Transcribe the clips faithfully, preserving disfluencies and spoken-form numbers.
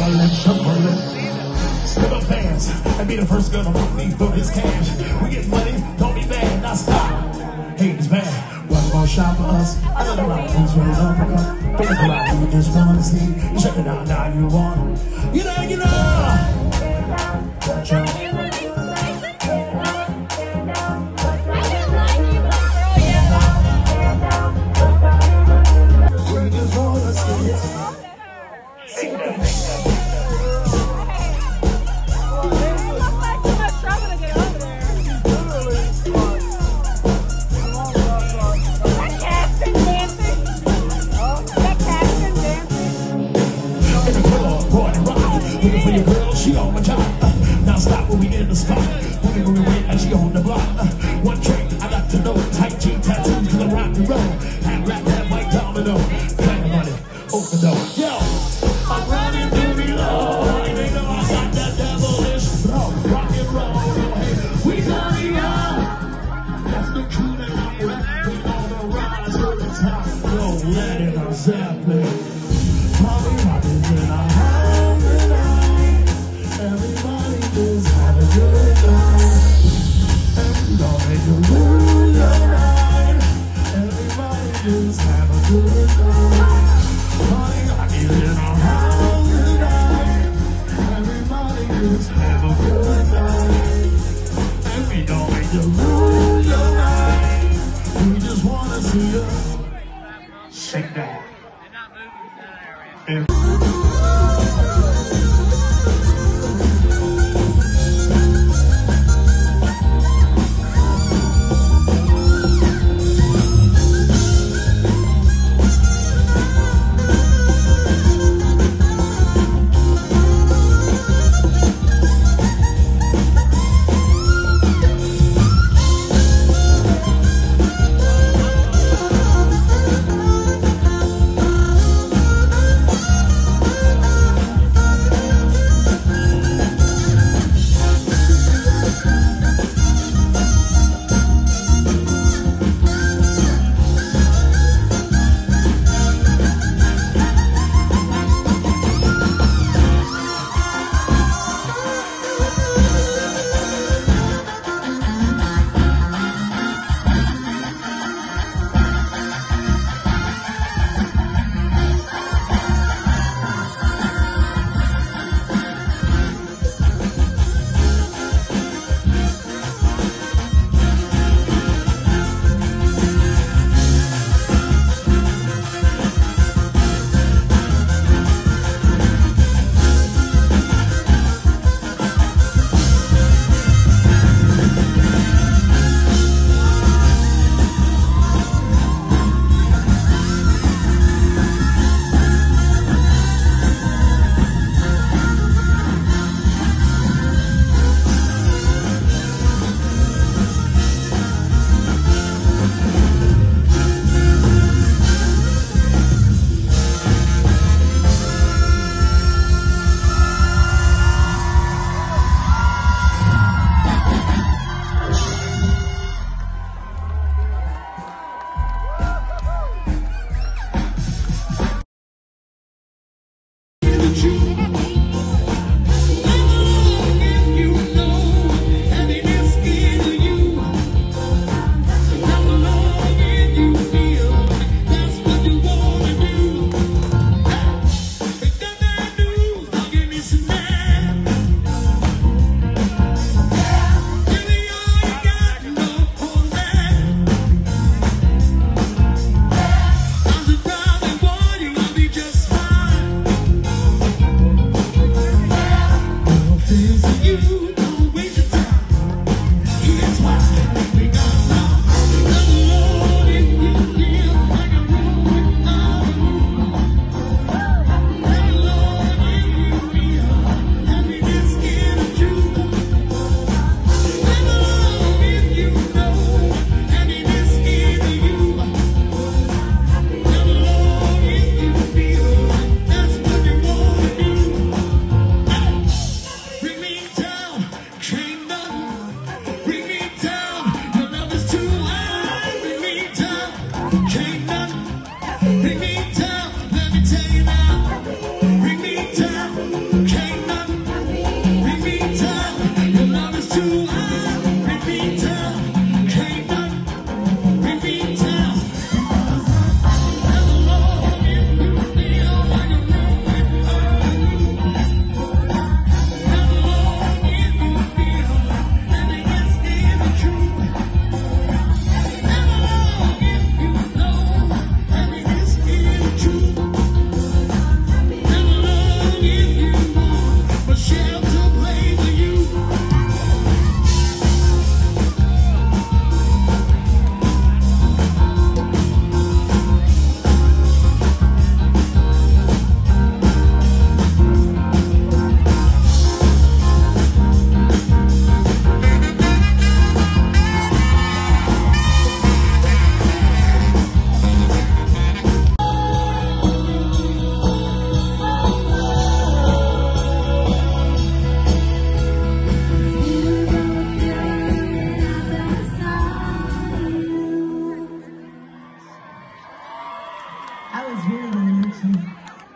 shuffling, shuffling. Step up fast and be the first girl to put me for this cash. We get money, don't be mad, now stop. Hate is bad. One more shot for us. Another round, who's ready to uppercut? Bring it around, you just wanna see. You check it out, now you want. You know, you know. Watch out. We just wanna see it. Sing that. Looking for your girl, she on my job. Uh, now stop when we in the spot. Looking when we wait and she on the block. Uh, one trick, I got to know. Tight jean tattoos, cause I rock and roll. Half black, half white domino. Plenty money, open door. Yo, I'm running through the low. They know I got that devilish flow. Rock and roll, hey, we turn it up. That's the crew that I'm with. We on the rise to the top. Yo, let it on Zeppelin. Party rockers in our house. Everybody just have a good time. And we gon' make you lose your mind. Everybody just have a good time. Party rockin' in our house tonight. Everybody just have a good time. And we gon' make you lose your mind. We just wanna see you shake that. And That was really good, actually.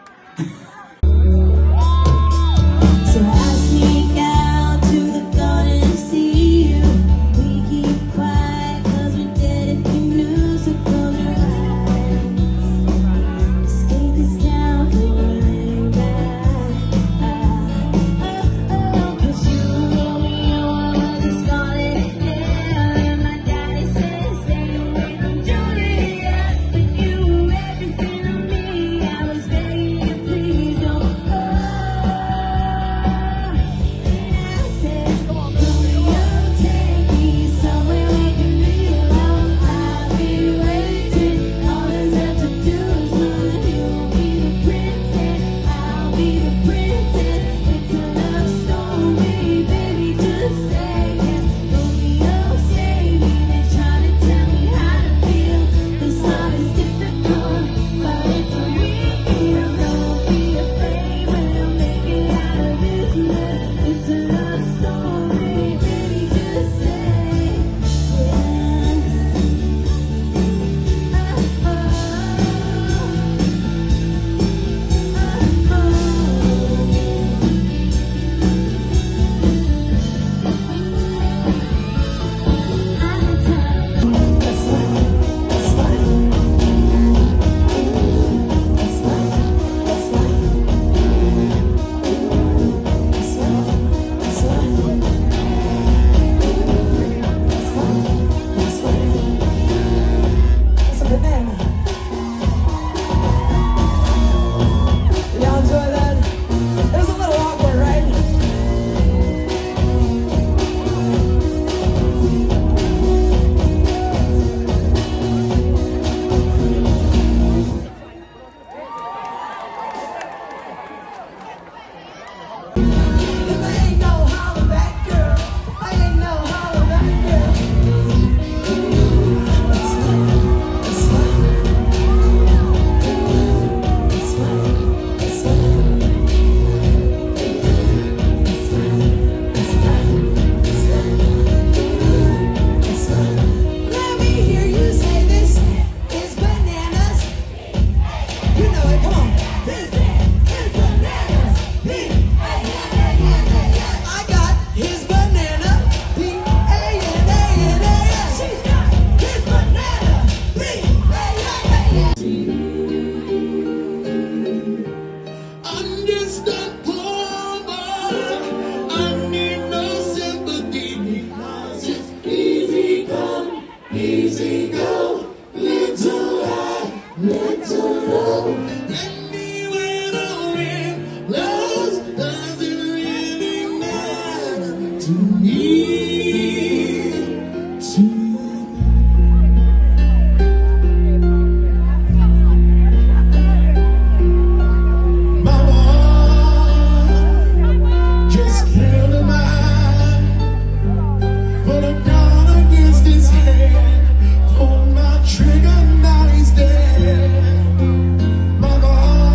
Easy go, little high, little low. Anywhere the wind blows doesn't really matter to me. To trigger, now he's dead. Mama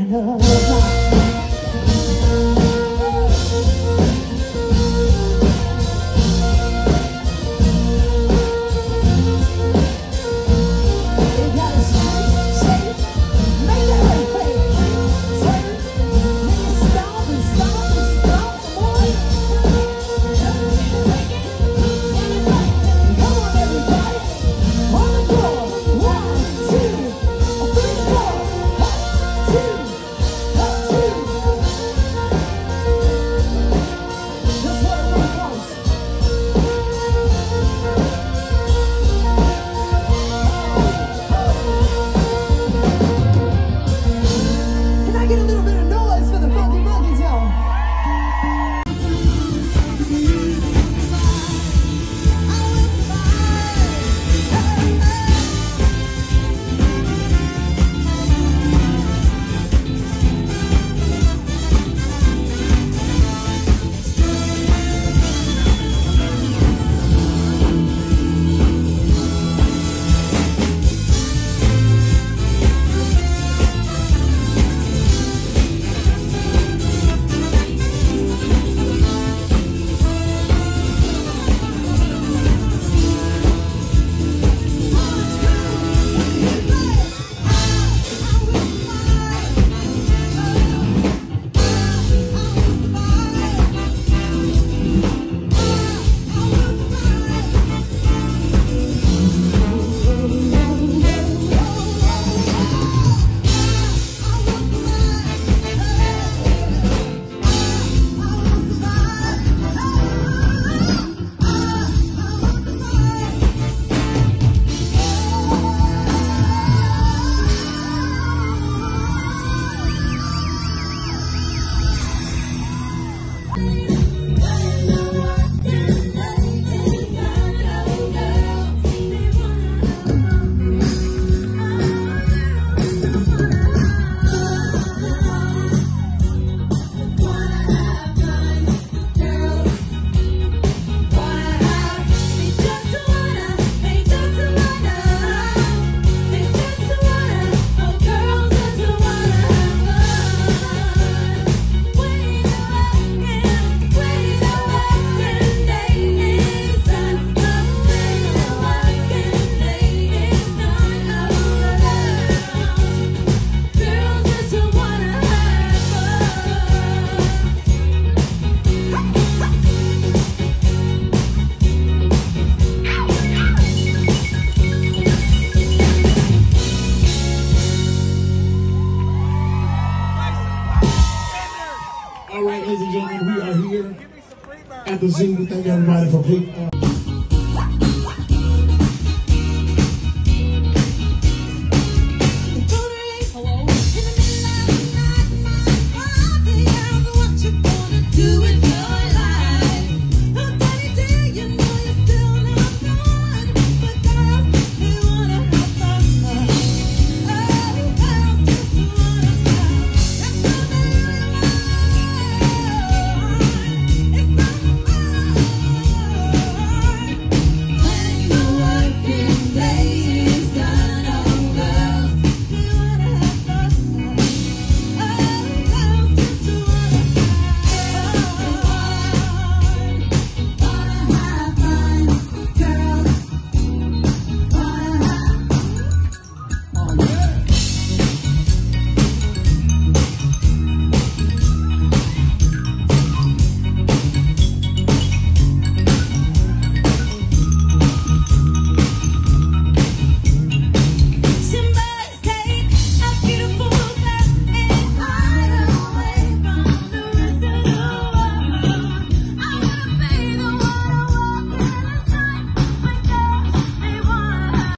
All right, ladies and gentlemen, we are here at the zoo. We thank everybody for